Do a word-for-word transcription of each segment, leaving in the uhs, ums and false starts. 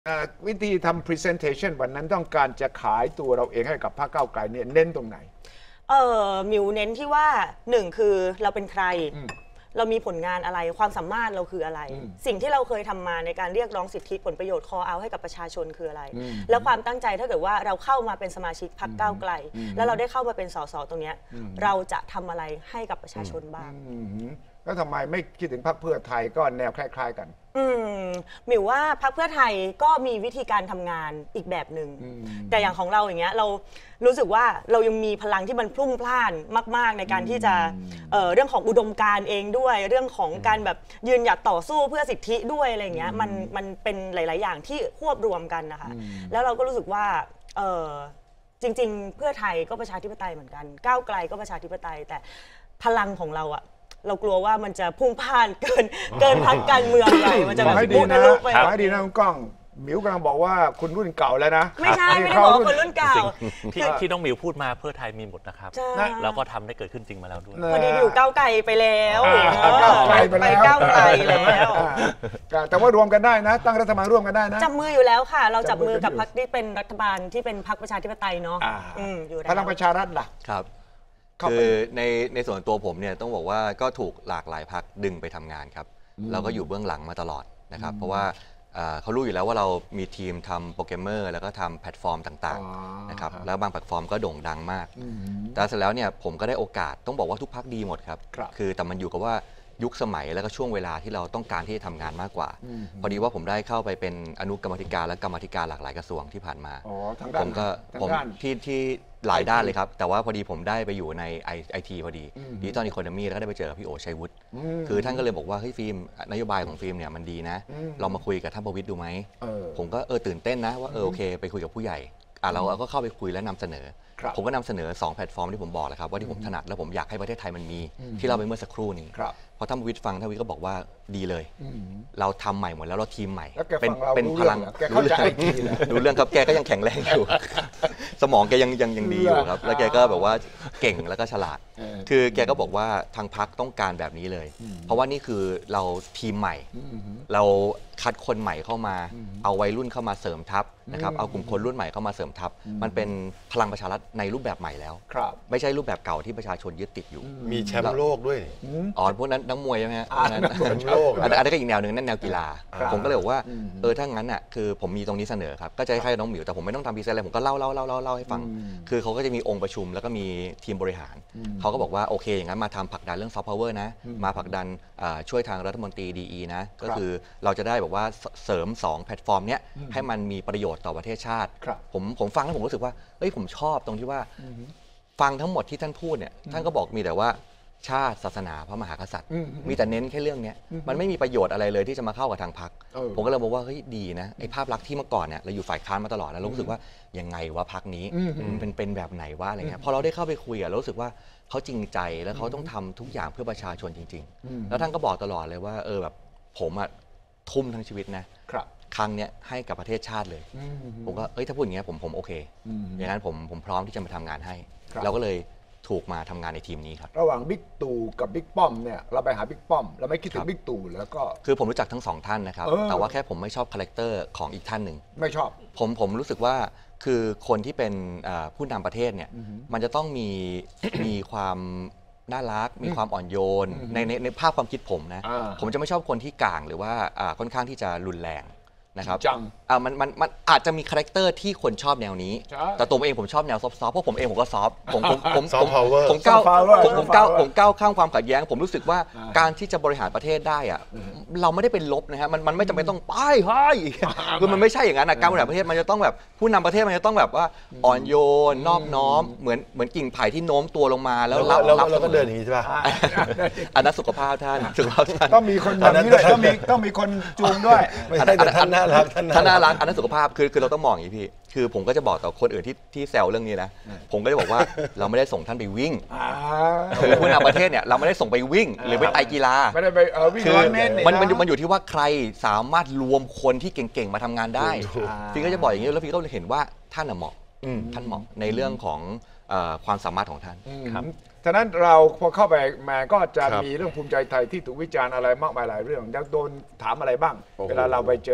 วิธีทำ presentation วันนั้นต้องการจะขายตัวเราเองให้กับพรรคก้าวไกลเนี่ยเน้นตรงไหนเออมิวเน้นที่ว่าหนึ่งคือเราเป็นใครเรามีผลงานอะไรความสามารถเราคืออะไร สิ่งที่เราเคยทำมาในการเรียกร้องสิทธิผลประโยชน์ call out ให้กับประชาชนคืออะไรแล้วความตั้งใจถ้าเกิดว่าเราเข้ามาเป็นสมาชิกพรรคก้าวไกลแล้วเราได้เข้ามาเป็นสสตรงนี้เราจะทำอะไรให้กับประชาชนบ้างแล้วทำไมไม่คิดถึงพรรคเพื่อไทยก็แนวคล้ายๆกันอืมหมิวว่าพรรคเพื่อไทยก็มีวิธีการทำงานอีกแบบหนึ่งแต่อย่างของเราอย่างเงี้ยเรารู้สึกว่าเรายังมีพลังที่มันพลุ่งพล่านมากๆในการที่จะ เอ่อ เรื่องของอุดมการณ์เองด้วยเรื่องของการแบบยืนหยัดต่อสู้เพื่อสิทธิด้วยอะไรเงี้ยมันมันเป็นหลายๆอย่างที่ควบรวมกันนะคะแล้วเราก็รู้สึกว่าเออจริงๆเพื่อไทยก็ประชาธิปไตยเหมือนกันก้าวไกลก็ประชาธิปไตยแต่พลังของเราอะเรากลัวว่ามันจะพุ่งพ่านเกินเกินพักการเมืองใหญ่มันจะแบบพุ่งทะลุไปให้ดีนะคุณก้องหมิวกำลังบอกว่าคุณรุ่นเก่าแล้วนะไม่ใช่ไม่ได้บอกคนรุ่นเก่าที่ที่น้องหมิวพูดมาเพื่อไทยมีหมดนะครับแล้วก็ทำได้เกิดขึ้นจริงมาแล้วด้วยพอดีอยู่ก้าวไกลไปแล้วก้าวไกลไปแล้วก้าวไกลแล้วแต่ว่ารวมกันได้นะตั้งรัฐบาลร่วมกันได้นะจับมืออยู่แล้วค่ะเราจับมือกับพรรคที่เป็นรัฐบาลที่เป็นพรรคประชาธิปไตยเนาะพลังประชารัฐล่ะครับคือในในส่วนตัวผมเนี่ยต้องบอกว่าก็ถูกหลากหลายพรรคดึงไปทำงานครับเราก็อยู่เบื้องหลังมาตลอดนะครับเพราะว่าเขารู้อยู่แล้วว่าเรามีทีมทำโปรแกรมเมอร์แล้วก็ทำแพลตฟอร์มต่างๆนะครับแล้วบางแพลตฟอร์มก็โด่งดังมากแต่เสร็จแล้วเนี่ยผมก็ได้โอกาสต้องบอกว่าทุกพรรคดีหมดครับคือแต่มันอยู่กับว่ายุคสมัยแล้วก็ช่วงเวลาที่เราต้องการที่จะทำงานมากกว่าพอดีว่าผมได้เข้าไปเป็นอนุกรรมธิการและกรรมธิการหลากหลายกระทรวงที่ผ่านมาผมก็ผมที่ที่หลายด้านเลยครับแต่ว่าพอดีผมได้ไปอยู่ในไอทีพอดีดิจิตอลอีโคโนมีแล้วก็ได้ไปเจอพี่โอชัยวุฒิคือท่านก็เลยบอกว่าเฮ้ยฟิล์มนโยบายของฟิล์มเนี่ยมันดีนะเรามาคุยกับท่านประวิตรดูไหมผมก็เออตื่นเต้นนะว่าเออโอเคไปคุยกับผู้ใหญ่อ่ะเราก็เข้าไปคุยและนำเสนอผมก็นำเสนอสองแพลตฟอร์มที่ผมบอกแล้วครับว่าที่ผมถนัดและผมอยากให้ประเทศไทยมันมีที่เราไปเมื่อสักครู่นี้พอท่านประวิตรฟังท่านประวิตรก็บอกว่าดีเลยเราทำใหม่หมดแล้วเราทีมใหม่เป็นเป็นพลังรู้เรื่องรู้เรื่องครับแกก็ยังแข็งแรงอยู่สมองแกยังยังยังดีอยู่ครับแล้วแกก็แบบว่าเก่งแล้วก็ฉลาดคือแกก็บอกว่าทางพรรคต้องการแบบนี้เลยเพราะว่านี่คือเราทีมใหม่เราคัดคนใหม่เข้ามาเอาวัยรุ่นเข้ามาเสริมทัพนะครับเอากลุ่มคนรุ่นใหม่เข้ามาเสริมทัพมันเป็นพลังประชารัฐในรูปแบบใหม่แล้วไม่ใช่รูปแบบเก่าที่ประชาชนยึดติดอยู่มีแชมป์โลกด้วยอ๋อพวกนั้นนักมวยใช่ไหมฮะอันนั้นอันนั้นก็อีกแนวหนึ่งนั่นแนวกีฬาผมก็เลยบอกว่าเออถ้างั้นอ่ะคือผมมีตรงนี้เสนอครับก็จะให้น้องหมิวแต่ผมไม่ต้องทำพรีเซนต์อะไรผมก็เล่าเล่าเล่าเล่าเล่าให้ฟังคือเขาก็จะมีองค์ประชุมแล้วก็มีทีมบริหารเขาก็บอกว่าโอเคอย่างนั้นมาทำผลักดันเรื่องซอฟต์พาวเวอร์นะมาผลักดันช่วยทางรัฐมนตรีดีนะก็คือเราจะได้แบบว่าเสริมสองแพลตฟอร์มเนี้ยให้มันมีประโยชน์ต่อประเทศชาติผมผมฟังแล้วผมรู้สึกว่าเอ้ยผมชอบตรงที่ว่าฟังทั้งหมดที่ท่านพูดเนี่ยท่านก็บอกมีแต่ว่าชาติศาสนาพระมหากษัตริย์มีแต่เน้นแค่เรื่องนี้มันไม่มีประโยชน์อะไรเลยที่จะมาเข้ากับทางพรรคผมก็เลยบอกว่าเฮ้ยดีนะไอ้ภาพลักษณ์ที่เมื่อก่อนเนี่ยเราอยู่ฝ่ายค้านมาตลอดแล้วรู้สึกว่ายังไงวะพรรคนี้เป็นเป็นแบบไหนวะอะไรเงี้ยพอเราได้เข้าไปคุยอะรู้สึกว่าเขาจริงใจแล้วเขาต้องทำทุกอย่างเพื่อประชาชนจริงๆแล้วท่านก็บอกตลอดเลยว่าเออแบบผมอะทุ่มทั้งชีวิตนะครั้งเนี้ยให้กับประเทศชาติเลยผมก็เอ้ยถ้าพูดอย่างเงี้ยผมผมโอเคอย่างนั้นผมผมพร้อมที่จะมาทำงานให้เราก็เลยถูกมาทำงานในทีมนี้ครับระหว่างบิ๊กตู่กับบิ๊กป้อมเนี่ยเราไปหาบิ๊กป้อมเราไม่คิดถึงบิ๊กตู่แล้วก็คือผมรู้จักทั้งสองท่านนะครับแต่ว่าแค่ผมไม่ชอบคาแรคเตอร์ของอีกท่านหนึ่งไม่ชอบผมผมรู้สึกว่าคือคนที่เป็นผู้นำประเทศเนี่ยมันจะต้องมีมีความน่ารักมีความอ่อนโยนในในในภาพความคิดผมนะผมจะไม่ชอบคนที่ก่างหรือว่าค่อนข้างที่จะรุนแรงนะครับอ่ามันมันมันอาจจะมีคาแรคเตอร์ที่คนชอบแนวนี้แต่ตัวผมเองผมชอบแนวซอฟต์ๆเพราะผมเองผมก็ซอฟต์ผมผมผมผมผมก้าวผมผมก้าวผมก้าวข้ามความขัดแย้งผมรู้สึกว่าการที่จะบริหารประเทศได้อะเราไม่ได้เป็นลบนะฮะมันมันไม่จำเป็นต้องไปให้คือมันไม่ใช่อย่างนั้นนะการบริหารประเทศมันจะต้องแบบผู้นำประเทศมันจะต้องแบบว่าอ่อนโยนนอบน้อมเหมือนเหมือนกิ่งไผ่ที่โน้มตัวลงมาแล้วรับรับแล้วก็เดินอย่างนี้ใช่ป่ะอันนั้นสุขภาพท่านสุขภาพท่านต้องมีคนแบบนี้ด้วยต้องมีต้องมีคนจูงด้วยท่านน่ารักท่านน่ารักอันนั้นสุขภาพคือคือเราต้องมองอย่างนี้พี่คือผมก็จะบอกต่อคนอื่นที่ที่แซวเรื่องนี้นะผมก็จะบอกว่าเราไม่ได้ส่งท่านไปวิ่งคือผู้นำประเทศเนี่ยเราไม่ได้ส่งไปวิ่งหรือไปไตกีฬาไม่ได้ไปเออวิ่งร้อยเมตรมันมันมันอยู่ที่ว่าใครสามารถรวมคนที่เก่งๆมาทำงานได้พี่ก็จะบอกอย่างนี้แล้วพี่ก็เห็นว่าท่านเหมาะท่านเหมาะในเรื่องของความสามารถของท่านครับฉะนั้นเราพอเข้าไปมาก็จะมีเรื่องภูมิใจไทยที่ถูกวิจารณ์อะไรมากมายหลายเรื่องแล้วโดนถามอะไรบ้างเวลาเราไปเจอ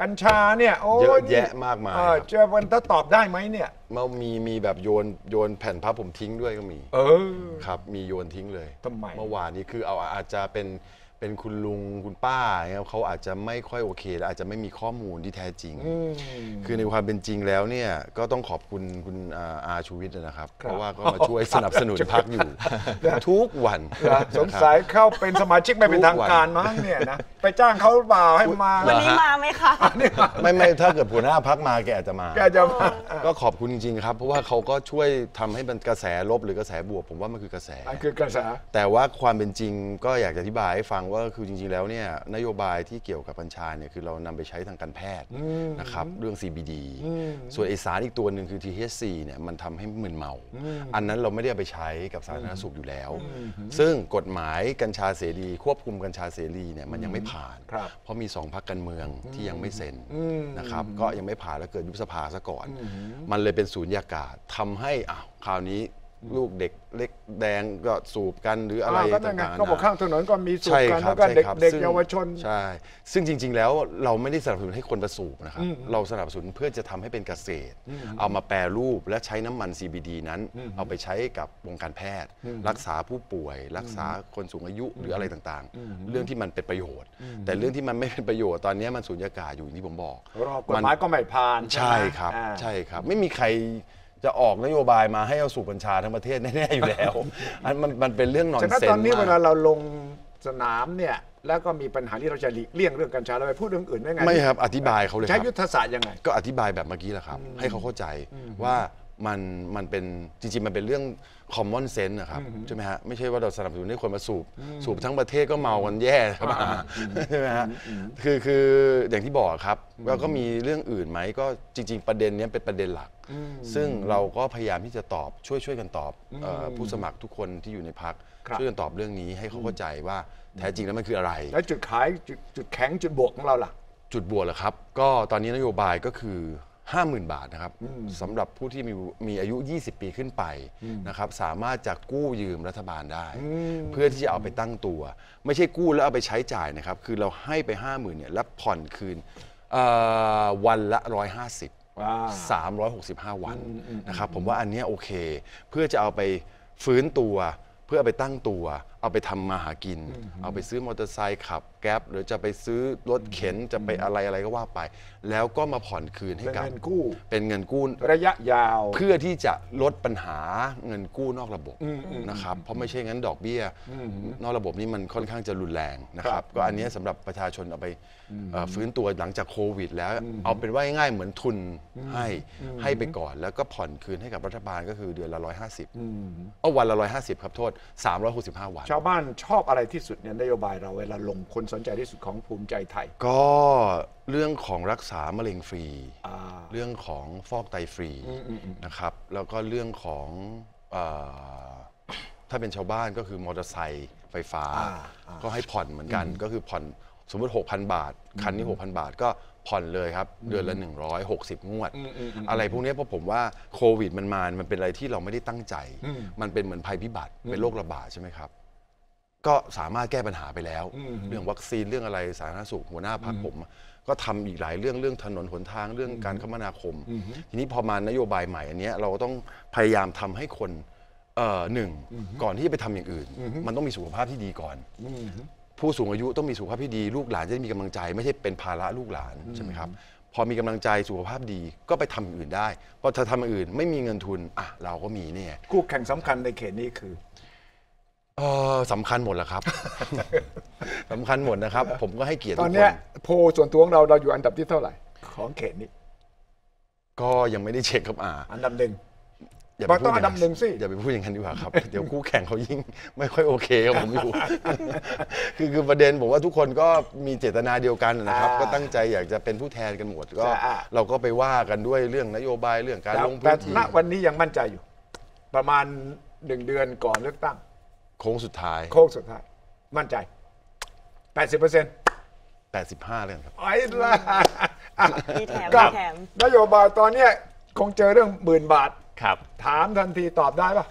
กัญชาเนี่ยโอ้เยอะแยะมากมายเอคอรับเจอวันถ้าตอบได้ไหมเนี่ยมันมีมีแบบโยนโยนแผ่นพับผมทิ้งด้วยก็มีเออครับมีโยนทิ้งเลยทำไมเมื่อวานนี้คือเอาอาจจะเป็นเป็นคุณลุงคุณป้าเนี่ยเขาอาจจะไม่ค่อยโอเคและอาจจะไม่มีข้อมูลที่แท้จริง คือในความเป็นจริงแล้วเนี่ยก็ต้องขอบคุณคุณอาอาชูวิทย์นะครับ เพราะว่าก็มาช่วยสนับสนุนพรรคอยู่ ทุกวันสงสัยเข้าเป็นสมาชิกไม่เป็นทางการมั้งเนี่ยนะไปจ้างเขาหรือเปล่าให้มาวันนี้มาไหมคะไม่ไม่ถ้าเกิดหัวหน้าพรรคมาแกอาจจะมาแกจะมาก็ขอบคุณจริงๆครับ เพราะว่าเขาก็ช่วยทำให้มันกระแสลบหรือกระแสบวกผมว่ามันคือกระแสอันคือกระแสแต่ว่าความเป็นจริงก็อยากจะอธิบายให้ฟังว่าคือจริงๆแล้วเนี่ยนโยบายที่เกี่ยวกับกัญชาเนี่ยคือเรานำไปใช้ทางการแพทย์นะครับเรื่อง ซี บี ดี ส่วนไอสารอีกตัวหนึ่งคือ ที เอช ซี เนี่ยมันทำให้มึนเมา อันนั้นเราไม่ได้เอาไปใช้กับสาธารณสุขอยู่แล้ว ซึ่งกฎหมายกัญชาเสรีควบคุมกัญชาเสรีเนี่ยมันยังไม่ผ่านครับเพราะมีสองพรรคการเมืองที่ยังไม่เซ็นนะครับก็ยังไม่ผ่านแล้วเกิดยุบสภาซะก่อน มันเลยเป็นสูญญากาศทำให้อ้าวคราวนี้ลูกเด็กเล็กแดงก็สูบกันหรืออะไรก็นั่นไงต่างๆก็บอกข้างถนนก็มีสูบใช่กันครัแล้บวก็ใช่เด็กครับเด็กซึ่งเยาวชนใช่ซึ่งจริง ๆ แล้วเราไม่ได้สนับสนุนให้คนมาสูบนะครับเราสนับสนุนเพื่อจะทำให้เป็นเกษตร เอามาแปรรูปและใช้น้ำมัน ซี บี ดี นั้น เอาไปใช้กับวงการแพทย์ รักษาผู้ป่วย รักษาคนสูงอายุหรืออะไรต่างๆ เรื่องที่มันเป็นประโยชน์ แต่เรื่องที่มันไม่เป็นประโยชน์ตอนนี้มันสูญญากาศอยู่อย่างที่ผมบอกรอกฎหมายก็ไม่ผ่านใช่ครับอ่าใช่ครับไม่มีใครจะออกนโยบายมาให้เอาสูบกัญชาทั้งประเทศแน่ๆอยู่แล้วอันมันมันเป็นเรื่องนอนฉะนั้นเซนตอนนี้มากเวลาเราลงสนามเนี่ยแล้วก็มีปัญหาที่เราจะหลีกเลี่ยงเรื่องกัญชาเราไปพูดเรื่องอื่นได้ไงไม่ครับอธิบายเขาเลยคใช้รับยุทธศาสตร์ยังไงก็อธิบายแบบเมื่อกี้แหละครับ ให้เขาเข้าใจว่ามันมันเป็นจริงๆ มันเป็นเรื่อง common sense นะครับใช่ไหมฮะไม่ใช่ว่าเราสนับสนุนให้คนมาสูบสูบทั้งประเทศก็เมากันแย่ครับใช่ไหมฮะคือคืออย่างที่บอกครับแล้วก็มีเรื่องอื่นไหมก็จริง ๆ ประเด็นนี้เป็นประเด็นหลัก ซึ่งเราก็พยายามที่จะตอบช่วยช่วยกันตอบเอ่อผู้สมัครทุกคนที่อยู่ในพรรคครับช่วยกันตอบเรื่องนี้ให้เขาเข้าใจว่าแท้จริงแล้วมันคืออะไรแล้วจุดขายจุดจุดแข็งจุดบวกของเราล่ะจุดบวกเหรอครับ ก็ตอนนี้นโยบายก็คือ ห้าหมื่น บาทนะครับสำหรับผู้ที่มีมีอายุ ยี่สิบ ปีขึ้นไปนะครับสามารถจะกู้ยืมรัฐบาลได้ เพื่อที่จะเอาไปตั้งตัว ไม่ใช่กู้แล้วเอาไปใช้จ่ายนะครับ คือเราให้ไป ห้าหมื่น เนี่ยแล้วผ่อนคืนเอ่อวันละ หนึ่งร้อยห้าสิบว้าวสามร้อยหกสิบห้า วันนะครับผมว่าอันเนี้ยโอเค เพื่อจะเอาไปฟื้นตัว เพื่อเอาไปตั้งตัว เอาไปทำมาหากิน เอาไปซื้อมอเตอร์ไซค์ขับแก๊ปหรือจะไปซื้อรถเข็นจะไปอะไรอะไรก็ว่าไป แล้วก็มาผ่อนคืนให้เป็นกับเงินกู้เป็นเงินกู้ระยะยาวเพื่อที่จะลดปัญหาเงินกู้นอกระบบนะครับเพราะไม่ใช่งั้นดอกเบี้ยนอกระบบนี้มันค่อนข้างจะรุนแรงนะครับก็อันเนี้ยสำหรับประชาชนเอาไปเอ่อฟื้นตัวหลังจากโควิด แล้วเอาเป็นว่าง่ายๆเหมือนทุนให้ให้ไปก่อน แล้วก็ผ่อนคืนให้กับรัฐบาลก็คือเดือนละร้อยห้าสิบเอาวันละร้อยห้าสิบครับโทษสามร้อยหกสิบห้าวันชาวบ้านชอบอะไรที่สุดเนี่ยนโยบายเราเวลาลงคนสนใจที่สุดของภูมิใจไทยก็เรื่องของรักษามะเร็งฟรีอ่าเรื่องของฟอกไตฟรีนะครับแล้วก็เรื่องของเออถ้าเป็นชาวบ้านก็คือมอเตอร์ไซค์ไฟฟ้าอ่าอ่าก็ให้ผ่อนเหมือนกันก็คือผ่อนสมมติ หกพัน บาท คันนี้ หกพัน บาทก็ผ่อนเลยครับ เดือนละ หนึ่งร้อยหกสิบ งวด อะไรพวกนี้เพราะผมว่าโควิดมันมามันเป็นอะไรที่เราไม่ได้ตั้งใจ มันเป็นเหมือนภัยพิบัติเป็นโรคระบาดใช่ไหมครับ ก็สามารถแก้ปัญหาไปแล้ว เรื่องวัคซีนเรื่องอะไรสาธารณสุขหัวหน้าพรรคผม ก็ทำอีกหลายเรื่องเรื่องถนนหนทางเรื่องการคมนาคม ทีนี้พอมานโยบายใหม่อันเนี้ยเราก็ต้องพยายามทำให้คนเอ่อหนึ่งก่อนที่จะไปทำอย่างอื่น มันต้องมีสุขภาพที่ดีก่อน ผู้สูงอายุต้องมีสุขภาพที่ดีลูกหลานจะได้มีกำลังใจ ไม่ใช่เป็นภาระลูกหลานใช่ไหมครับพอมีกำลังใจสุขภาพดีก็ไปทำอย่างอื่นได้พอถ้าทำอย่างอื่นไม่มีเงินทุนอ่ะเราก็มีเนี่ยคู่แข่งสำคัญในเขตนี้คือเออสำคัญหมดแหละครับ สำคัญหมดนะครับ ผมก็ให้เกียรติตทุอนกคเนี้ยนโพลส่วนตัวของเราเราอยู่อันดับที่เท่าไหร่ ของเขตนี้ก็ยังไม่ได้เช็คครับอ่าอันดับหนึ่งอย่าบอกไปพูต้ดองอันดับหนึ่งสิอย่าไปพูดอย่างนั้นดีกว่าครับ เดี๋ยวคู่แข่งเขายิ่งไม่ค่อยโอเคกับผมอยู่ คือคือประเด็นผมว่าทุกคนก็มีเจตนาเดียวกันนะครับอ่าก็ตั้งใจอยากจะเป็นผู้แทนกันหมดก็ใช่อ่าเราก็ไปว่ากันด้วยเรื่องนโยบายเรื่องการลงแต่พื้นที่ณวันนี้ยังมั่นใจอยู่ ประมาณหนึ่งเดือนก่อนเลือกตั้งโค้งสุดท้ายโค้งสุดท้าย มั่นใจ แปดสิบเปอร์เซ็นต์แปดสิบห้าเลยครับไอ้ละอ่ะมีแถมครัมีบแถมนโยบายตอนเนี้ยคงเจอเรื่องหมื่นบาทครับถามทันทีตอบได้ปะ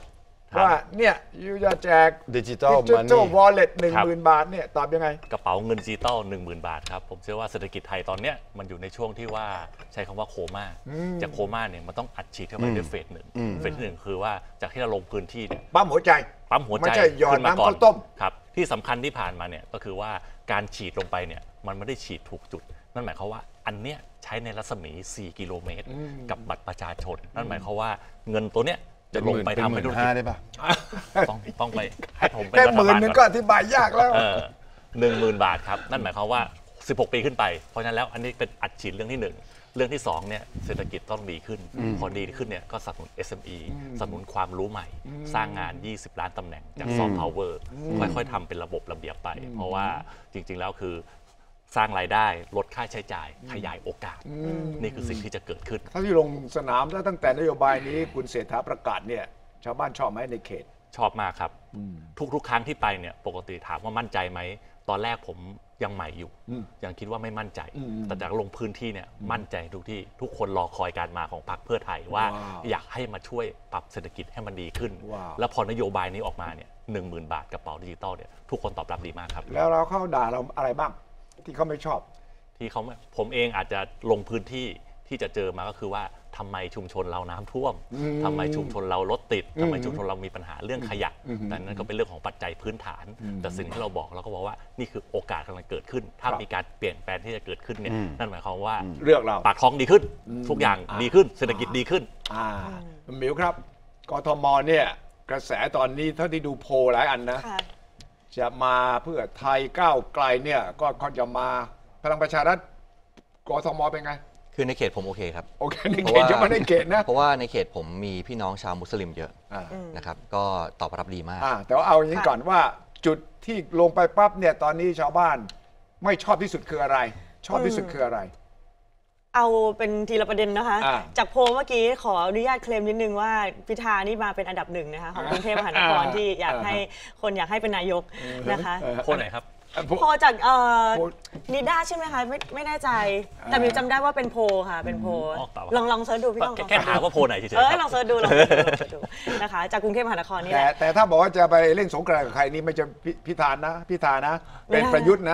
ว่าเนี่ยยูจะแจก Digital ดิจิทัล Money วอลเล็ตหนึ่งหมื่นบาทเนี่ยตอบยังไงกระเป๋าเงินดิจิตอลหนึ่งหมื่นบาทครับผมเชื่อว่าเศรษฐกิจไทยตอนเนี้ยมันอยู่ในช่วงที่ว่าใช้คำว่าโคม่าจากโคม่าเนี่ยมันต้องอัดฉีดเข้าไปด้วยเฟสหนึ่งเฟสที่หนึ่งคือว่าจากที่เราลงพื้นที่เนี่ยปั๊มหัวใจปั๊มหัวใจไม่ใช่หยอดขึ้นมาน้ำก่อนข้าวต้มครับที่สำคัญที่ผ่านมาเนี่ยก็คือว่าการฉีดลงไปเนี่ยมันไม่ได้ฉีดถูกจุดนั่นหมายความว่าอันเนี้ยใช้ในรัศมีสี่กิโลเมตรกับบัตรประชาชนนั่นหมายความว่าเงินตัวเนี้ยจะลงไปทำให้ธุรกิจได้ปะต้องต้องไปให้ผมเป็นแค่รัฐหมื่นบาลหนึงก่ก็อนอธิบายยากแล้วเออหนึ่งหมื่นบาทครับนั่นหมายความว่าสิบหกปีขึ้นไปเพราะฉะนั้นแล้วอันนี้เป็นอัดฉีดเรื่องที่หนึ่งเรื่องที่สองเนี่ยเศรษฐกิจต้องดีขึ้นพอดีขึ้นเนี่ยก็สนับสนุน เอส เอ็ม อี สนับสนุนความรู้ใหม่ สร้างงานยี่สิบล้านตำแหน่งจากซอฟต์พาวเวอร์ค่อยๆทำเป็นระบบระเบียบไป เพราะว่าจริงๆแล้วคือสร้างรายได้ลดค่าใช้จ่ายขยายโอกาส นี่คือสิ่งที่จะเกิดขึ้นถ้าที่ลงสนามแล้วตั้งแต่นโยบายนี้คุณเศรษฐาประกาศเนี่ยชาวบ้านชอบไหมในเขตชอบมากครับ ทุกๆ ครั้งที่ไปเนี่ยปกติถามว่ามั่นใจไหมตอนแรกผมยังใหม่อยู่ ยังคิดว่าไม่มั่นใจ แต่จากลงพื้นที่เนี่ยมั่นใจทุกที่ทุกคนรอคอยการมาของพรรคเพื่อไทยว่าว้าวอยากให้มาช่วยปรับเศรษฐกิจให้มันดีขึ้นว้าวแล้วพอนโยบายนี้ออกมาเนี่ยหนึ่งหมื่นบาทกระเป๋าดิจิตอลเนี่ยทุกคนตอบรับดีมากครับแล้วเราเข้าด่าเราอะไรบ้าง ที่เขาไม่ชอบที่เขาไม่ผมเองอาจจะลงพื้นที่ที่จะเจอมาก็คือว่าทำไมชุมชนเราน้ำท่วมทำไมชุมชนเรารถติดทำไมชุมชนเรามีปัญหาเรื่องขยะแต่นั่นก็เป็นเรื่องของปัจจัยพื้นฐาน แต่สิ่งที่เราบอกเราก็บอกว่านี่คือโอกาสกำลังเกิดขึ้น ถ้าครับมีการเปลี่ยนแปลงที่จะเกิดขึ้นเนี่ยนั่นหมายความว่าเลือกเราปากท้องดีขึ้น ทุกอย่างอ่าดีขึ้น เศรษฐกิจดีขึ้นอ่าหมิวครับกทมเนี่ยกระแสตอนนี้เท่าที่ดูโพลหลายอันนะค่ะจะมาเพื่อไทยก้าวไกลเนี่ยก็ก็จะมาพลังประชารัฐกทมเป็นไงคือในเขตผมโอเคครับโอเคในเพเขราะตว่าจะมาในเขตนะเพราะว่าในเขตผมมีพี่น้องชาวมุสลิมเยอะอ่านะครับก็ตอบรับดีมากอ่าแต่ว่าเอาอย่างนี้ค่ะก่อนว่าจุดที่ลงไปปั๊บเนี่ยตอนนี้ชาวบ้านไม่ชอบที่สุดคืออะไร ชอบที่สุดคืออะไรเอาเป็นทีละประเด็นนะคะอ่าจากโพลเมื่อกี้ขออนุญาตเคลมนิดนึงว่าพิธานี่มาเป็นอันดับหนึ่งนะคะของกรุงเทพมหานครอ่าที่อยากให้คนอยากให้เป็นนายกนะคะคนไหนครับโพลจากเอ่อโพลนิด้าใช่ไหมคะไม่ไม่แน่ใจ แต่มิวจำได้ว่าเป็นโพลค่ะเป็นโพลออกต่อลองลองเซิร์ชดูพี่ลองแค่ถามว่าโพลไหนเฉยๆเออครับลองเซิร์ชดูลองเซิร์ชดูลองเซิร์ชดูนะคะ จากกรุงเทพมหานครนี่แหแต่ละแต่ถ้าบอกว่าจะไปเล่นสงกรานต์กับใครนี่ไม่จะพิพิธานนะพิธานะ เป็นไม่ได้ประยุทธ์นะ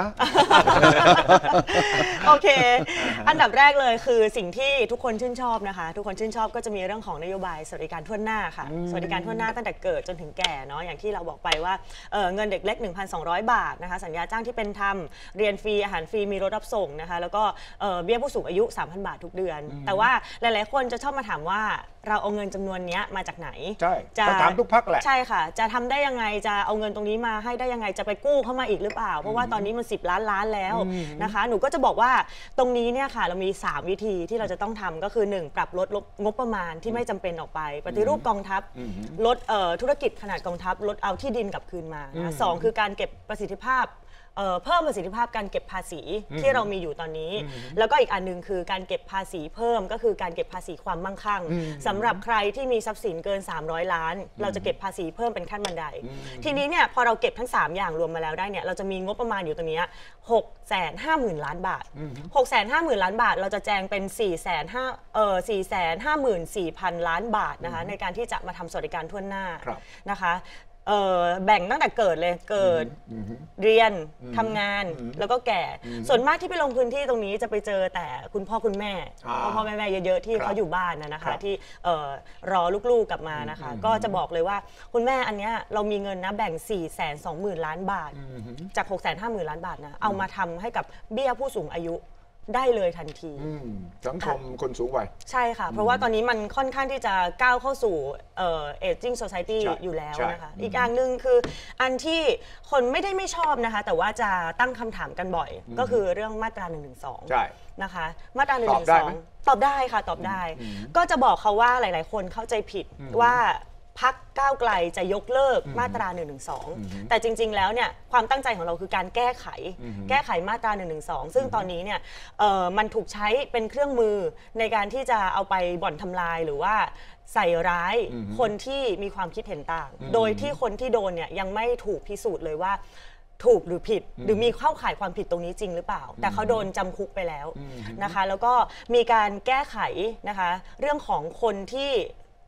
โอเค อันดับแรกเลยคือสิ่งที่ทุกคนชื่นชอบนะคะ ทุกคนชื่นชอบก็จะมีเรื่องของนโยบายสวัสดิการทั่วหน้าค่ะ สวัสดิการทั่วหน้าตั้งแต่เกิดจนถึงแก่เนาะ อย่างที่เราบอกไปว่าเอ่อเงินเด็กเล็ก หนึ่งพันสองร้อย บาทนะคะ สัญญาจ้างที่เป็นธรรม เรียนฟรี อาหารฟรี มีรถรับส่งนะคะ แล้วก็เอ่อเบี้ยผู้สูงอายุ สามพัน บาททุกเดือน แต่ว่าหลายๆ คนจะชอบมาถามว่าเราเอาเงินจำนวนเนี้ยมาจากไหนใช่จะก็ถามทุกพรรคแหละใช่ค่ะ จะทำได้ยังไง จะเอาเงินตรงนี้มาให้ได้ยังไง จะไปกู้เข้ามาอีกหรือเปล่า เพราะว่าตอนนี้มันสิบล้านล้านแล้วนะคะ หนูก็จะบอกว่าตรงนี้เนี่ยค่ะเรามีสามวิธีที่เราจะต้องทำก็คือหนึ่งปรับลดงบประมาณที่ไม่จำเป็นออกไป ปฏิรูปกองทัพ ลดเอ่อธุรกิจขนาดกองทัพ ลดเอาที่ดินกลับคืนมานะสองคือการเก็บประสิทธิภาพเอ่อเพิ่มประสิทธิภาพการเก็บภาษีที่เรามีอยู่ตอนนี้ แล้วก็อีกอันหนึงคือการเก็บภาษีเพิ่มก็คือการเก็บภาษีความมั่งคั่งสำหรับใครที่มีทรัพย์สินเกินสามร้อยล้าน เราจะเก็บภาษีเพิ่มเป็นขั้นบันได ทีนี้เนี่ยพอเราเก็บทั้งสามอย่างรวมมาแล้วได้เนี่ยเราจะมีงบประมาณอยู่ตรงเนี้หกแสนห้าหมื่นล้านบาทหกแสนห้าหมื่นล้านบาท เราจะแจงเป็นสี่แสนห้าเอ่อสี่แสนห้าหมื่นสี่พันล้านบาทนะคะในการที่จะมาทำสวัสดิการทั่วหน้าครับนะคะเอ่อแบ่งตั้งแต่เกิดเลยเกิดเรียนทำงานแล้วก็แก่ ส่วนมากที่ไปลงพื้นที่ตรงนี้จะไปเจอแต่คุณพ่อคุณแม่อ่าพ่อพ่อแม่แม่เยอะๆที่ครับเขาอยู่บ้านนะนะครัคะบที่เอ่อรอลูกๆกลับมานะคะ ก็จะบอกเลยว่าคุณแม่อันเนี้ยเรามีเงินนะแบ่ง สี่แสนสองหมื่น ล้านบาท จาก หกแสนห้าหมื่น ล้านบาทนะเอามาทำให้กับเบี้ยผู้สูงอายุได้เลยทันทีอืมสังคมคนสูงวัยใช่ค่ะ เพราะว่าตอนนี้มันค่อนข้างที่จะก้าวเข้าสู่เอ่อ aging society ใช่อยู่แล้วใช่นะคะ อีกอย่างหนึ่งคืออันที่คนไม่ได้ไม่ชอบนะคะ แต่ว่าจะตั้งคำถามกันบ่อย ก็คือเรื่องมาตราหนึ่งหนึ่งสองใช่นะคะมาตราหนึ่งตหอบนึ่งได้สอไหมงตอบได้ค่ะตอบได้ ก็จะบอกเขาว่าหลาย ๆ คนเข้าใจผิดว่าพักก้าวไกลจะยกเลิกมาตราหนึ่งหนึ่งสองแต่จริง ๆ แล้วเนี่ยความตั้งใจของเราคือการแก้ไข แก้ไขมาตราหนึ่งหนึ่งสองซึ่งตอนนี้เนี่ยเอ่อมันถูกใช้เป็นเครื่องมือในการที่จะเอาไปบ่อนทำลายหรือว่าใส่ร้ายคนที่มีความคิดเห็นต่าง โดยที่คนที่โดนเนี่ยยังไม่ถูกพิสูจน์เลยว่าถูกหรือผิด หรือมีเข้าข่ายความผิดตรงนี้จริงหรือเปล่า แต่เขาโดนจำคุกไปแล้วนะคะ แล้วก็มีการแก้ไขนะคะเรื่องของคนที่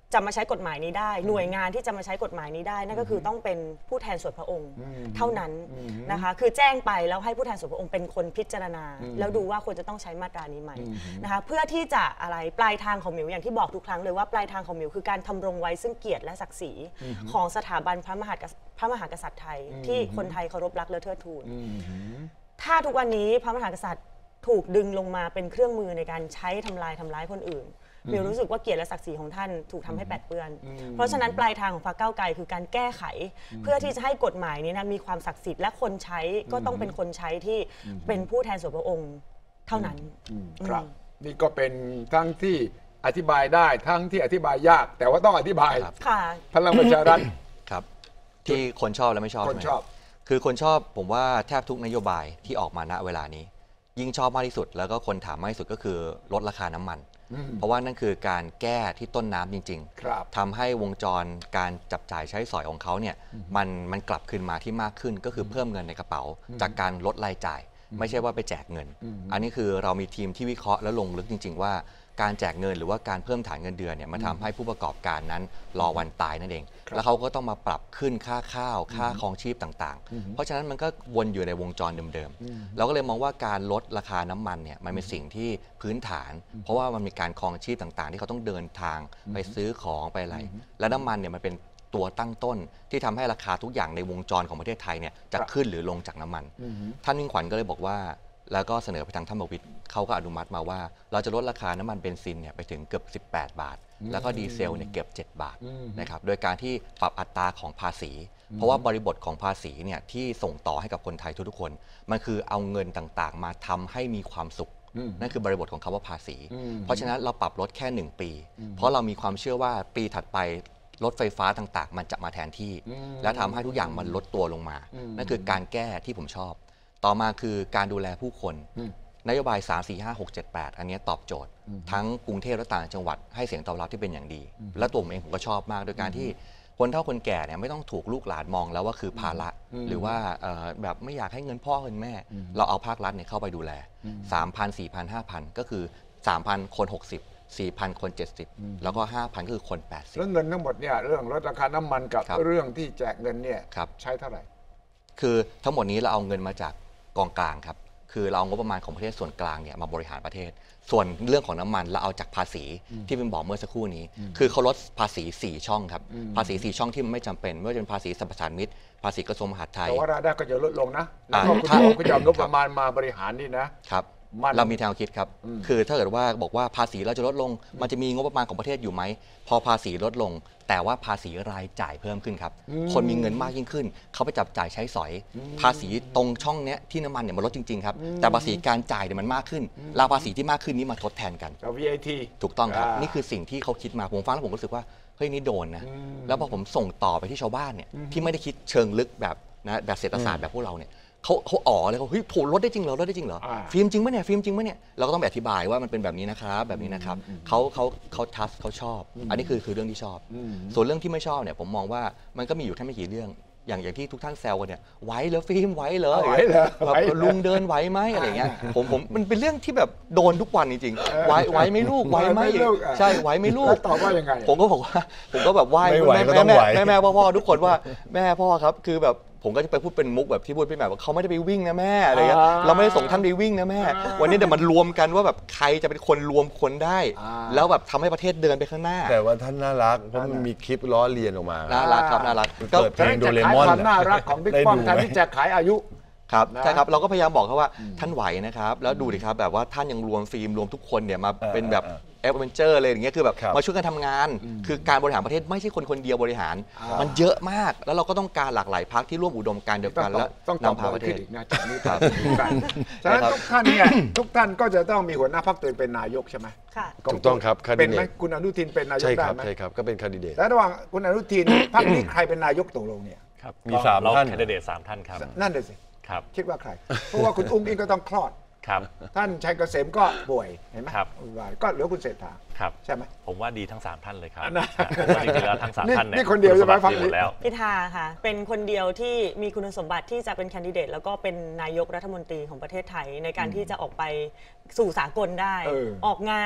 จะมาใช้กฎหมายนี้ได้หน่วยงานที่จะมาใช้กฎหมายนี้ได้นั่นก็คือต้องเป็นผู้แทนส่วนพระองค์เท่านั้นนะคะคือแจ้งไปแล้วให้ผู้แทนส่วนพระองค์เป็นคนพิจารณาแล้วดูว่าควรจะต้องใช้มาตรานี้ไหมนะคะเพื่อที่จะอะไรปลายทางของหมิวอย่างที่บอกทุกครั้งเลยว่าปลายทางของหมิวคือการทำรงไว้ซึ่งเกียรติและศักดิ์ศรีของสถาบันพระมหากษัตริย์พระมหากษัตริย์ไทยที่คนไทยเคารพรักและเทิดทูนถ้าทุกวันนี้พระมหากษัตริย์ถูกดึงลงมาเป็นเครื่องมือในการใช้ทำลายทำร้ายคนอื่นมิวรู้สึกว่าเกียรติและศักดิ์ศรีของท่านถูกทำให้แปดเปื้อนเพราะฉะนั้นปลายทางของพรรคก้าวไกลคือการแก้ไขเพื่อที่จะให้กฎหมายนี้นะมีความศักดิ์สิทธิ์และคนใช้ก็ต้องเป็นคนใช้ที่เป็นผู้แทนส่วนพระองค์เท่านั้นครับนี่ก็เป็นทั้งที่อธิบายได้ทั้งที่อธิบายยากแต่ว่าต้องอธิบายค่ะพลังประชารัฐครับที่คนชอบและไม่ชอบคนชอบคือคนชอบผมว่าแทบทุกนโยบายที่ออกมาณเวลานี้ยิ่งชอบมากที่สุดแล้วก็คนถามมากที่สุดก็คือลดราคาน้ำมันเพราะว่านั่นคือการแก้ที่ต้นน้ำจริงๆทำให้วงจรการจับจ่ายใช้สอยของเขาเนี่ยมันมันกลับคืนมาที่มากขึ้นก็คือเพิ่มเงินในกระเป๋าจากการลดรายจ่ายไม่ใช่ว่าไปแจกเงินอันนี้คือเรามีทีมที่วิเคราะห์และลงลึกจริงๆว่าการแจกเงินหรือว่าการเพิ่มฐานเงินเดือนเนี่ยมันทำให้ผู้ประกอบการนั้นรอวันตายนั่นเองแล้วเขาก็ต้องมาปรับขึ้นค่าข้าวค่าครองชีพต่างๆเพราะฉะนั้นมันก็วนอยู่ในวงจรเดิมๆเราก็เลยมองว่าการลดราคาน้ำมันเนี่ยมันเป็นสิ่งที่พื้นฐานเพราะว่ามันมีการครองชีพต่างๆที่เขาต้องเดินทางไปซื้อของไปอะไรและน้ำมันเนี่ยมันเป็นตัวตั้งต้นที่ทำให้ราคาทุกอย่างในวงจรของประเทศไทยเนี่ยจะขึ้นหรือลงจากน้ำมันท่านมิ่งขวัญก็เลยบอกว่าแล้วก็เสนอไปทางท่านประวิตรเขาก็อนุมัติมาว่าเราจะลดราคาน้ำมันเบนซินเนี่ยไปถึงเกือบสิบแปดบาทแล้วก็ดีเซลเนี่ยเกือบเจ็ดบาทนะครับโดยการที่ปรับอัตราของภาษีเพราะว่าบริบทของภาษีเนี่ยที่ส่งต่อให้กับคนไทยทุกๆคนมันคือเอาเงินต่างๆมาทำให้มีความสุขนั่นคือบริบทของคำว่าภาษีเพราะฉะนั้นเราปรับลดแค่หนึ่งปีเพราะเรามีความเชื่อว่าปีถัดไปรถไฟฟ้าต่างๆมันจะมาแทนที่และทำให้ทุกอย่างมันลดตัวลงมานั่นคือการแก้ที่ผมชอบต่อมาคือการดูแลผู้คนนโยบายสาม สี่ ห้า หก เจ็ด แปดอันนี้ตอบโจทย์ทั้งกรุงเทพและต่างจังหวัดให้เสียงตอบรับที่เป็นอย่างดีและตัวผมเองผมก็ชอบมากโดยการที่คนเฒ่าคนแก่เนี่ยไม่ต้องถูกลูกหลานมองแล้วว่าคือภาระหรือว่าแบบไม่อยากให้เงินพ่อเงินแม่เราเอาภาครัฐเนี่ยเข้าไปดูแล สามพัน สี่พัน ห้าพัน ก็คือ สามพัน คนหกสิบ สี่พัน คนเจ็ดสิบแล้วก็ ห้าพัน ก็คือคนแปดสิบแล้วเงินทั้งหมดเนี่ยเรื่องลดราคาน้ำมันกับเรื่องที่แจกเงินเนี่ยใช้เท่าไหร่คือทั้งหมดนี้เราเอาเงินมาจากกองกลางครับคือเราเอางบประมาณของประเทศส่วนกลางเนี่ยมาบริหารประเทศส่วนเรื่องของน้ำมันเราเอาจากภาษีที่เป็นบอกเมื่อสักครู่นี้คือเขาลดภาษีสี่ช่องครับภาษีสี่ช่องที่มันไม่จำเป็นไม่ว่าจะเป็นภาษีสรรพสามิตภาษีกระทรวงมหาดไทยแต่ว่ารายได้ก็จะลดลงนะแล้วก็คุณจะเอางบประมาณมาบริหารนี่นะครับเรามีแนวคิดครับคือถ้าเกิดว่าบอกว่าภาษีเราจะลดลงมันจะมีงบประมาณของประเทศอยู่ไหมพอภาษีลดลงแต่ว่าภาษีรายจ่ายเพิ่มขึ้นครับคนมีเงินมากยิ่งขึ้นเขาไปจับจ่ายใช้สอยภาษีตรงช่องเนี้ยที่น้ำมันเนี่ยมันลดจริงๆครับแต่ภาษีการจ่ายเนี่ยมันมากขึ้นราภาษีที่มากขึ้นนี้มาทดแทนกันวี ไอ ทีถูกต้องครับนี่คือสิ่งที่เขาคิดมาผมฟังแล้วผมรู้สึกว่าเฮ้ยนี่โดนนะแล้วพอผมส่งต่อไปที่ชาวบ้านเนี่ยที่ไม่ได้คิดเชิงลึกแบบนะแบบเศรษฐศาสตร์แบบพวกเราเนี่ยเขาเขาอ๋อเลยเขาเฮ้ยโผล่ลดได้จริงเหรอลดได้จริงเหรอฟิล์มจริงไหมเนี่ยฟิล์มจริงไหมเนี่ยเราก็ต้องอธิบายว่ามันเป็นแบบนี้นะครับแบบนี้นะครับเขาเขาเขาทัสเขาชอบอันนี้คือคือเรื่องที่ชอบส่วนเรื่องที่ไม่ชอบเนี่ยผมมองว่ามันก็มีอยู่แค่ไม่กี่เรื่องอย่างอย่างที่ทุกท่านแซวกันเนี่ยไหวเหรอฟิล์มไหวเหรอแบบลุงเดินไหวไหมอะไรเงี้ยผมผมมันเป็นเรื่องที่แบบโดนทุกวันจริงๆไหวไหวไหมลูกไหวไหมใช่ไหวไหมลูกตอบว่ายังไงผมก็บอกว่าผมก็แบบไหวแม่แม่แม่แม่พ่อทุกคนว่าแม่พ่อครับคือแบบผมก็จะไปพูดเป็นมุกแบบที่พูดพี่แม่ว่าเขาไม่ได้ไปวิ่งนะแม่อะไรเงี้ยเราไม่ได้ส่งท่านไปวิ่งนะแม่วันนี้เดี๋ยวมันรวมกันว่าแบบใครจะเป็นคนรวมคนได้แล้วแบบทำให้ประเทศเดินไปข้างหน้าแต่ว่าท่านน่ารักเพราะมันมีคลิปล้อเลียนออกมาน่ารักครับน่ารักก็เปิดเพลงโดเรมอนความน่ารักของบิ๊กป้อมแทนที่จะขายอายุครับใช่ครับเราก็พยายามบอกเขาว่าท่านไหวนะครับแล้วดูดิครับแบบว่าท่านยังรวมฟิล์มรวมทุกคนเนี่ยมาเป็นแบบแอดเวนเจอร์เลยอย่างเงี้ยคือแบบมาช่วยกันทำงานคือการบริหารประเทศไม่ใช่คนคนเดียวบริหารมันเยอะมากแล้วเราก็ต้องการหลากหลายพรรคที่ร่วมอุดมการณ์เดียวกันแล้วนำพาประเทศนะจากนี้ครับฉะนั้นทุกท่านเนี่ยทุกท่านก็จะต้องมีหัวหน้าพรรคตัวเองเป็นนายกใช่ไหมค่ะถูกต้องครับเป็นไหมคุณอนุทินเป็นนายกได้ไหมใช่ครับก็เป็นแคนดิเดตแล้วระหว่างคุณอนุทินพรรคนี้ใครเป็นนายกตกลงเนี่ยครับมีสามท่านแคนดิเดตสามท่านครับนั่นเลยสิครับคิดว่าใครเพราะว่าคุณอุ้งอิงก็ต้องคลอดครับท่านชัยเกษมก็ป่วยเห็นไหมครับก็เหลือคุณเศรษฐาครับใช่ไหมผมว่าดีทั้งสามท่านเลยครับจริงๆแล้วทั้งสามท่านเนี่ยนี่คนเดียวใช่ไหมฟังนี้แล้วพิธาค่ะเป็นคนเดียวที่มีคุณสมบัติที่จะเป็นแคนดิเดตแล้วก็เป็นนายกรัฐมนตรีของประเทศไทยในการที่จะออกไปสู่สากลได้ออกงาน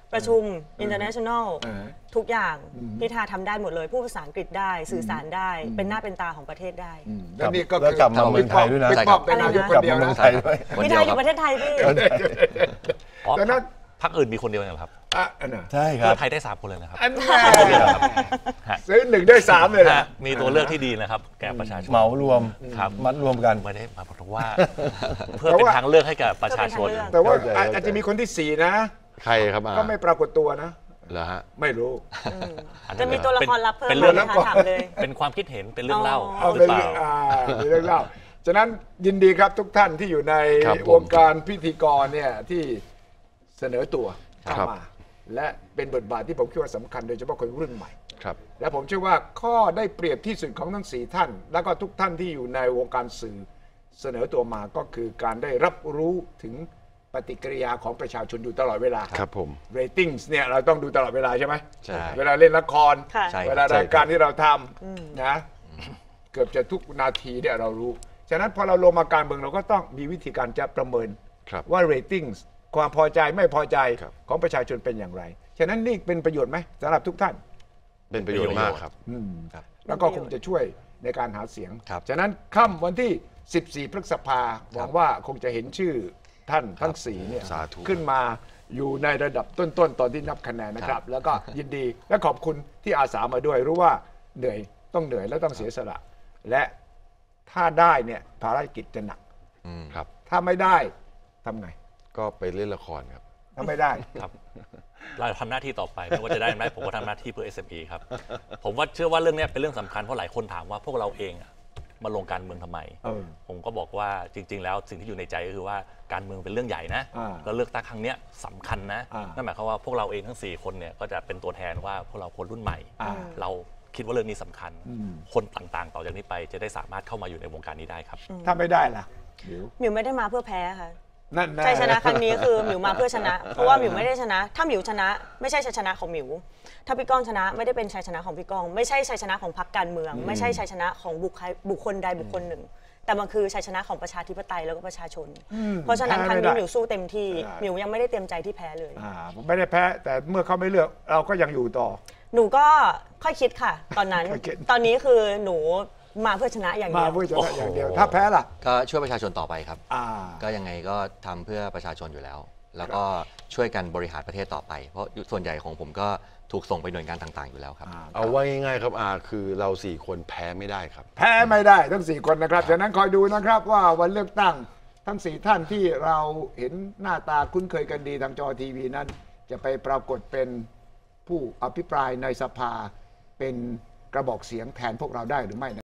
ประชุม international เออทุกอย่างพิธาทำได้หมดเลยพูดภาษาอังกฤษได้สื่อสารได้อืมเป็นหน้าเป็นตาของประเทศได้อืมแล้วนี่ก็แล้วคือกลับมาเมืองไทยด้วยนะบิ๊กป้อมเป็นนายกคนกลับเดียมาว เมืนะองไทยด้วยคนพิเดีธายวอครัยู่บประเทศไทยพี่อ๋อแต่นั้นพรรคอื่นมีคนเดียวเหรอครับอ่ะอันน่ะใช่ครัเพื่บอไทยได้สามคนเลยนะครับอันนี้ซื้อหนึ่งได้สามเลยนะฮะมีตัวเลือกที่ดีนะครับ แก่ประชาชนเหมารวมครับมัดรวมกันไม่ได้มาเพราะว่า เพื่อเป็นทางเลือกให้กับประชาชนเพื่อเป็นทางเลือกแต่ว่าเข้าใจเข้าใจอาจจะมีคนที่สี่นะใครครับอาก็ไม่ปรากฏตัวนะเหรอฮะไม่รู้จะมีตัวละครลับเพิ่มเป็นไหเรื่องมคะถามเลยเป็นความคิดเห็นเป็นเรื่องเล่าอ๋อเอาหรืเป็อน เปล่าอ่าเป็นเรื่องเล่าฉะนั้นยินดีครับทุกท่านที่อยู่ในครับผมวงการพิธีกรเนี่ยที่เสนอตัวเข้าครับมา และเป็นบทบาทที่ผมคิดว่าสำคัญโดยเฉพาะคนรุ่นใหม่ครับและผมเชื่อว่าข้อได้เปรียบที่สุดของทั้งสี่ท่าน แล้วก็ทุกท่านที่อยู่ในวงการสื่อเสนอตัวมาก็คือการได้รับรู้ถึงปฏิกิริยาของประชาชนอยู่ตลอดเวลาครับผมเรตติ้งเนี่ยเราต้องดูตลอดเวลาใช่ไหมใช่เวลาเล่นละครค่ะใช่เวลารายการที่เราทำนะเกือบจะทุกนาทีเนี่ยเรารู้ ฉะนั้นพอเราลงมาการเมืองเราก็ต้องมีวิธีการจะประเมินครับว่าเรตติ้งความพอใจไม่พอใจครับของประชาชนเป็นอย่างไร ฉะนั้นนี่เป็นประโยชน์ไหมสำหรับทุกท่านเป็นประโยชน์มากครับอืมครับแล้วก็คงจะช่วยในการหาเสียงครับฉะนั้นค่ำวันที่ สิบสี่ พฤษภาหวังว่าคงจะเห็นชื่อท่านทั้งสี่เนี่ยสาธุขึ้นมาอยู่ในระดับต้นๆ ตอนที่นับคะแนนนะครับ แล้วก็ยินดีและขอบคุณที่อาสามาด้วย รู้ว่าเหนื่อยต้องเหนื่อยและต้องเสียสละ และถ้าได้เนี่ยภารกิจจะหนักอืมครับถ้าไม่ได้ทำไงก็ไปเล่นละครครับถ้าไม่ได้ครับเราทำหน้าที่ต่อไปไม่ว่าจะได้ไหมผมก็ทำหน้าที่เพื่อ เอส เอ็ม อี ครับ ผมว่าเชื่อว่าเรื่องนี้เป็นเรื่องสำคัญเพราะหลายคนถามว่าพวกเราเองอะมาลงการเมืองทำไมเออผมก็บอกว่าจริง ๆ แล้วสิ่งที่อยู่ในใจก็คือว่าการเมืองเป็นเรื่องใหญ่นะอ่าแล้วเลือกตั้งครั้งเนี้ยสำคัญนะอ่านั่นั่นหมายความว่าพวกเราเองทั้งสี่คนเนี่ยก็จะเป็นตัวแทนว่าพวกเราคนรุ่นใหม่อ่าเราคิดว่าเรื่องนี้สำคัญอืมคนต่างๆ ต่อจากนี้ไปจะได้สามารถเข้ามาอยู่ในวงการนี้ได้ครับถ้าไม่ได้ล่ะเดี๋ยวหมิวไม่ได้มาเพื่อแพ้ค่ะนั่นแน่ชัยชนะครั้งนี้คือหมิวมาเพื่อชนะ เพราะว่าหมิวไม่ได้ชนะ ถ้าหมิวชนะ ไม่ใช่ชัยชนะของหมิว ถ้าพี่ก้องชนะไม่ได้เป็นชัยชนะของพี่ก้อง ไม่ใช่ชัยชนะของพรรคการเมือง ไม่ใช่ชัยชนะของบุคคลบุคคลใดบุคคลหนึ่ง แต่มันคือชัยชนะของประชาธิปไตยแล้วก็ประชาชน เพราะฉะนั้นครั้งนี้หมิวสู้เต็มที่หมิวยังไม่ได้เต็มใจที่แพ้เลยอ่าผมไม่ได้แพ้ แต่เมื่อเขาไม่เลือกเราก็ยังอยู่ต่อหนูก็ค่อยคิดค่ะ ตอนนั้นค่อยคิดตอนนี้คือหนูมาเพื่อชนะอย่างมาเดียวเพื่อชนะอย่างเดียวโอ้โหถ้าแพ้ล่ะก็ช่วยประชาชนต่อไปครับอ่าก็ยังไงก็ทำเพื่อประชาชนอยู่แล้ว แล้วก็ช่วยกันบริหารประเทศต่อไป เพราะส่วนใหญ่ของผมก็ถูกส่งไปหน่วยงานต่างๆอยู่แล้วครับเอาว่าง่ายๆครับอาคือเราสี่คนแพ้ไม่ได้ครับแพ้ไม่ได้ทั้งสี่คนนะครับ ฉะนั้นคอยดูนะครับว่าวันเลือกตั้งทั้งสี่ท่านที่เราเห็นหน้าตาคุ้นเคยกันดีทางจอทีวีนั้น จะไปปรากฏเป็นผู้อภิปรายในสภาเป็นกระบอกเสียงแทนพวกเราได้หรือไม่